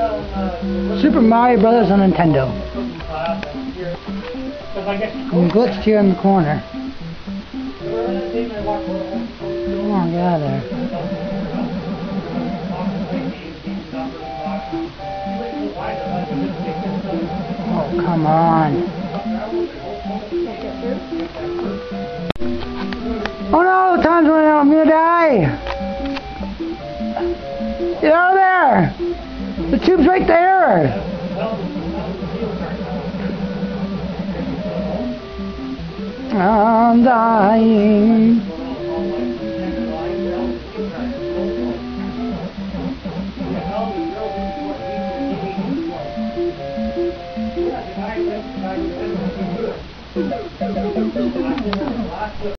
Super Mario Brothers on Nintendo. I'm glitched here in the corner. Come on, get out of there. Oh, come on. Oh no, time's running out. I'm gonna die. Get out of there. The tube's right there. I'm dying.